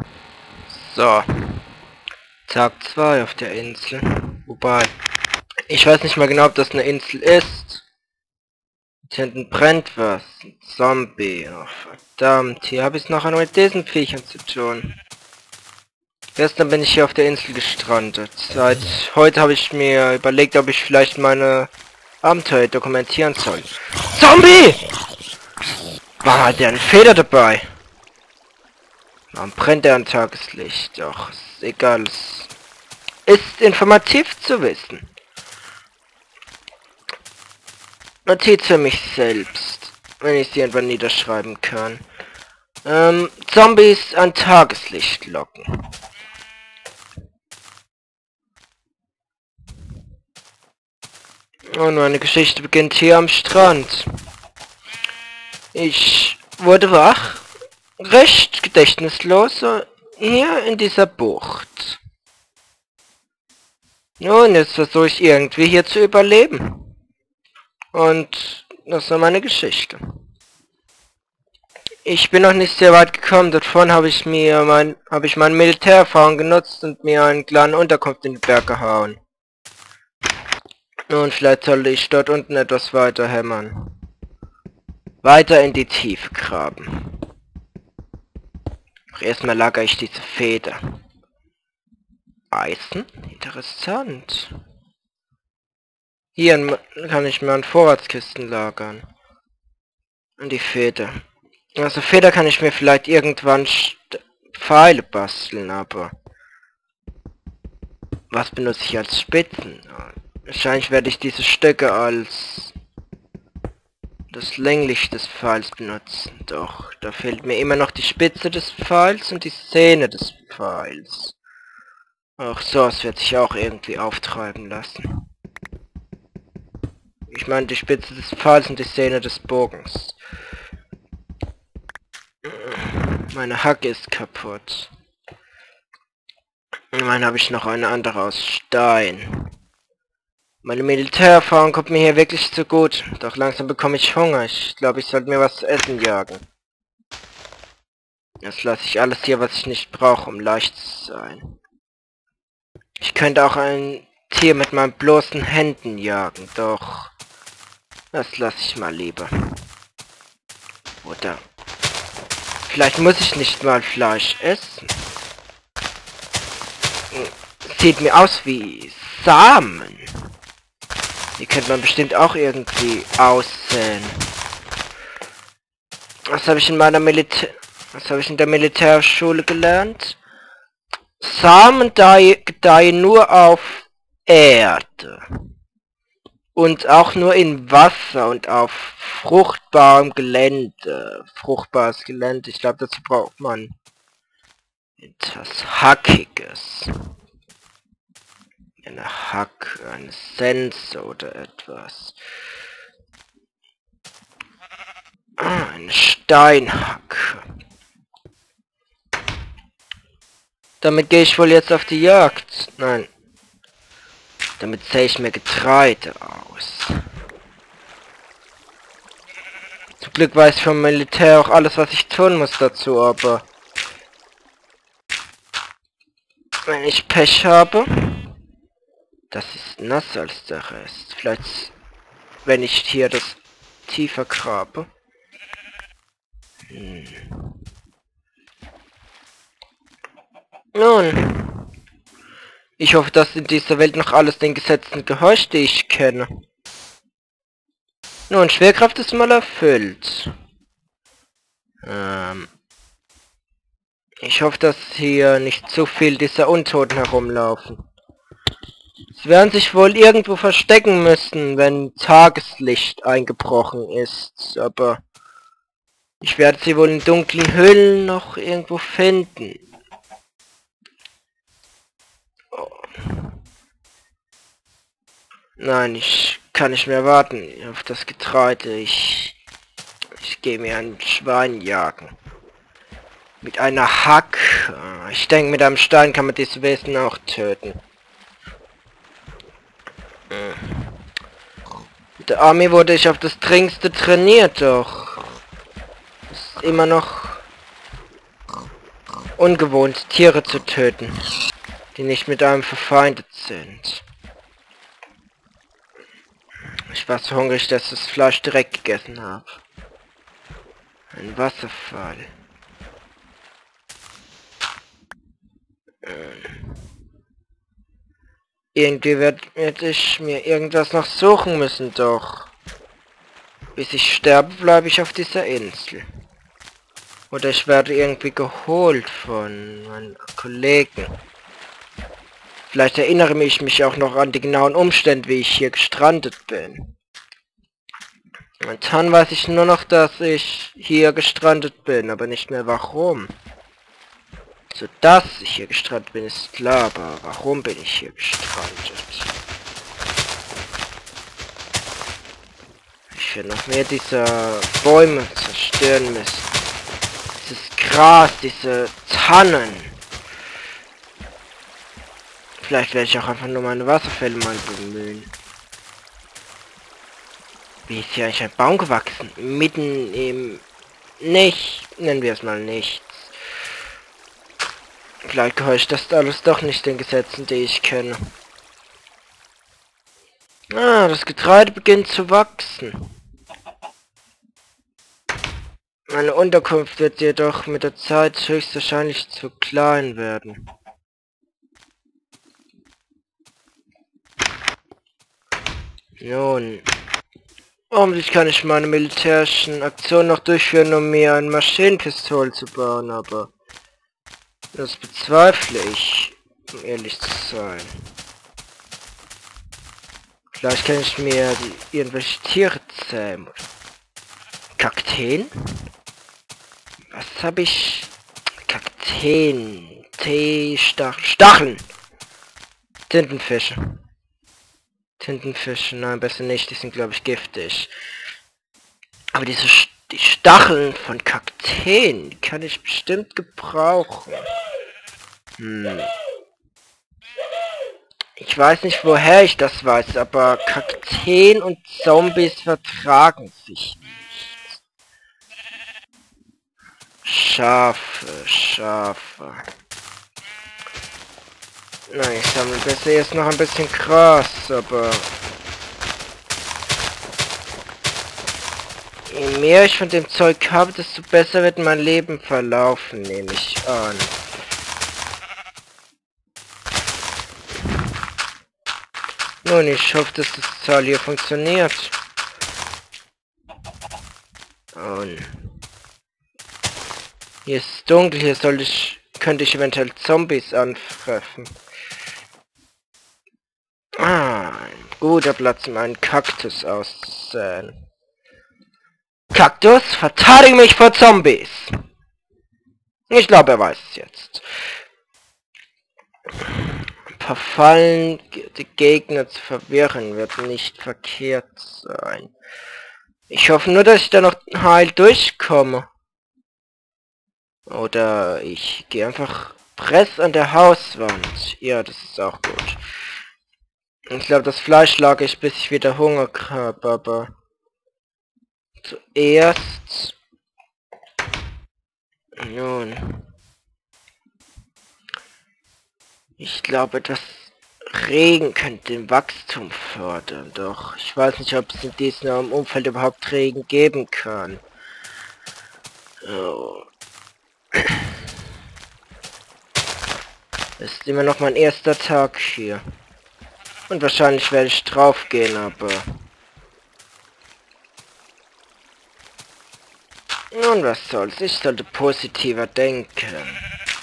So, Tag 2 auf der Insel. Wobei, ich weiß nicht mal genau, ob das eine Insel ist. Hier hinten brennt was. Ein Zombie. Oh, verdammt, hier habe ich es nachher mit diesen Viechern zu tun. Gestern bin ich hier auf der Insel gestrandet. Seit heute habe ich mir überlegt, ob ich vielleicht meine Abenteuer dokumentieren soll. Zombie! Warum hat der eine Feder dabei? Warum brennt er an Tageslicht? Doch, ist egal. Es ist informativ zu wissen. Notiz für mich selbst, wenn ich sie irgendwann niederschreiben kann. Zombies an Tageslicht locken. Und meine Geschichte beginnt hier am Strand. Ich wurde wach, recht gedächtnislos, hier in dieser Bucht. Nun, jetzt versuche ich irgendwie hier zu überleben. Und das war meine Geschichte. Ich bin noch nicht sehr weit gekommen. Davon habe ich meine Militärerfahrung genutzt und mir einen kleinen Unterkunft in den Berg gehauen. Nun, vielleicht sollte ich dort unten etwas weiter hämmern. Weiter in die Tiefe graben. Erstmal lagere ich diese Feder. Eisen? Interessant. Hier kann ich mir an Vorratskisten lagern. Und die Feder. Also Feder kann ich mir vielleicht irgendwann Pfeile basteln, aber... Was benutze ich als Spitzen? Wahrscheinlich werde ich diese Stöcke als... das Länglicht des Pfeils benutzen. Doch, da fehlt mir immer noch die Spitze des Pfeils und die Szene des Pfeils. Ach so, es wird sich auch irgendwie auftreiben lassen. Ich meine die Spitze des Pfeils und die Szene des Bogens. Meine Hacke ist kaputt. Immerhin habe ich noch eine andere aus Stein. Meine Militärerfahrung kommt mir hier wirklich zu gut. Doch langsam bekomme ich Hunger. Ich glaube, ich sollte mir was zu essen jagen. Jetzt lasse ich alles hier, was ich nicht brauche, um leicht zu sein. Ich könnte auch ein Tier mit meinen bloßen Händen jagen, doch... das lasse ich mal lieber. Oder... vielleicht muss ich nicht mal Fleisch essen. Sieht mir aus wie Samen. Die könnte man bestimmt auch irgendwie aussäen. Was habe ich in der Militärschule gelernt? Samen gedeihen nur auf Erde. Und auch nur in Wasser und auf fruchtbarem Gelände. Fruchtbares Gelände, ich glaube, dazu braucht man etwas Hackiges. Eine Hacke, eine Sense oder etwas. Ah, eine Steinhacke. Damit gehe ich wohl jetzt auf die Jagd. Nein. Damit sähe ich mir Getreide aus. Zum Glück weiß ich vom Militär auch alles, was ich tun muss dazu, aber... wenn ich Pech habe... das ist nass als der Rest. Vielleicht, wenn ich hier das tiefer grabe. Nun. Ich hoffe, dass in dieser Welt noch alles den Gesetzen gehorcht, die ich kenne. Nun, Schwerkraft ist mal erfüllt. Ich hoffe, dass hier nicht zu viel dieser Untoten herumlaufen. Sie werden sich wohl irgendwo verstecken müssen, wenn Tageslicht eingebrochen ist, aber ich werde sie wohl in dunklen Höhlen noch irgendwo finden. Oh. Nein, ich kann nicht mehr warten auf das Getreide. Ich gehe mir ein Schwein jagen. Mit einer Hack. Ich denke, mit einem Stein kann man diese Wesen auch töten. Mit der Armee wurde ich auf das Dringendste trainiert, doch ist immer noch ungewohnt, Tiere zu töten, die nicht mit einem verfeindet sind. Ich war so hungrig, dass ich das Fleisch direkt gegessen habe. Ein Wasserfall. Irgendwie werd ich mir irgendwas noch suchen müssen, doch. Bis ich sterbe, bleibe ich auf dieser Insel. Oder ich werde irgendwie geholt von meinen Kollegen. Vielleicht erinnere ich mich auch noch an die genauen Umstände, wie ich hier gestrandet bin. Momentan weiß ich nur noch, dass ich hier gestrandet bin, aber nicht mehr warum. So, dass ich hier gestrandet bin, ist klar, aber warum bin ich hier gestrandet? Ich werde noch mehr dieser Bäume zerstören müssen. Dieses Gras, diese Tannen. Vielleicht werde ich auch einfach nur meine Wasserfälle mal bemühen. Wie ist hier eigentlich ein Baum gewachsen? Mitten im... nennen wir es mal nichts. Vielleicht gehorcht das alles doch nicht den Gesetzen, die ich kenne. Ah, das Getreide beginnt zu wachsen. Meine Unterkunft wird jedoch mit der Zeit höchstwahrscheinlich zu klein werden. Nun, hoffentlich kann ich meine militärischen Aktionen noch durchführen, um mir ein Maschinenpistol zu bauen, aber das bezweifle ich, um ehrlich zu sein. Vielleicht kann ich mir irgendwelche Tiere zähmen. Kakteen? Was habe ich? Kakteen, Stacheln. Tintenfische. Tintenfische, nein, besser nicht, die sind, glaube ich, giftig. Aber die Stacheln von Kakteen, die kann ich bestimmt gebrauchen. Ich weiß nicht, woher ich das weiß, aber Kakteen und Zombies vertragen sich nicht. Schafe. Nein, ich sammle besser jetzt noch ein bisschen Gras, aber... je mehr ich von dem Zeug habe, desto besser wird mein Leben verlaufen, nehme ich an. Nun, ich hoffe, dass das Zahl hier funktioniert. Und hier ist es dunkel, hier könnte ich eventuell Zombies antreffen. Ah, ein guter Platz, um einen Kaktus auszusäen. Kaktus, verteidige mich vor Zombies! Ich glaube, er weiß es jetzt. Ein paar Fallen, die Gegner zu verwirren, wird nicht verkehrt sein. Ich hoffe nur, dass ich da noch heil durchkomme. Oder ich gehe einfach press an der Hauswand. Ja, das ist auch gut. Ich glaube, das Fleisch lagere ich, bis ich wieder Hunger habe, aber... zuerst... nun... ich glaube, das Regen könnte den Wachstum fördern, doch ich weiß nicht, ob es in diesem Umfeld überhaupt Regen geben kann. Oh. Es ist immer noch mein erster Tag hier. Und wahrscheinlich werde ich drauf gehen, aber... nun, was soll's, ich sollte positiver denken.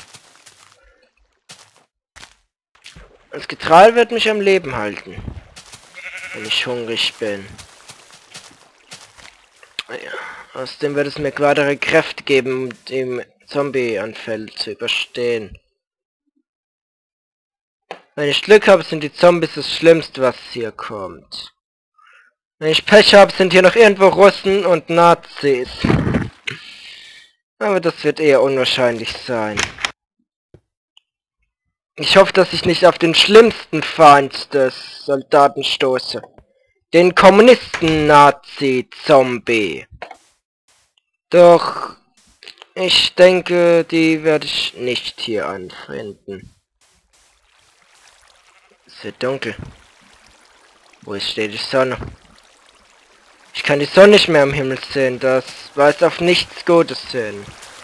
Das Getreide wird mich am Leben halten, wenn ich hungrig bin. Ja, außerdem wird es mir weitere Kräfte geben, um den Zombie-Anfall zu überstehen. Wenn ich Glück habe, sind die Zombies das Schlimmste, was hier kommt. Wenn ich Pech habe, sind hier noch irgendwo Russen und Nazis. Aber das wird eher unwahrscheinlich sein. Ich hoffe, dass ich nicht auf den schlimmsten Feind des Soldaten stoße. Den Kommunisten-Nazi-Zombie. Doch Ich denke, die werde ich nicht hier anfinden. Es wird dunkel. Wo steht die Sonne? Ich kann die Sonne nicht mehr am Himmel sehen. Das weist auf nichts Gutes hin.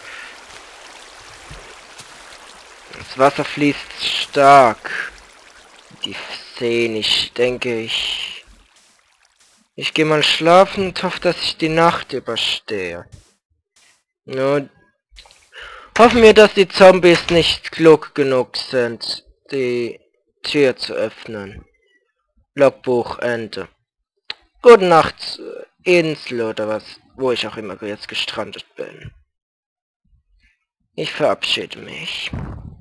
Das Wasser fließt stark. Die See nicht, denke ich. Ich gehe mal schlafen und hoffe, dass ich die Nacht überstehe. Nur hoffen wir, dass die Zombies nicht klug genug sind, die Tür zu öffnen. Logbuch Ende. Gute Nacht, Insel oder was, wo ich auch immer jetzt gestrandet bin. Ich verabschiede mich.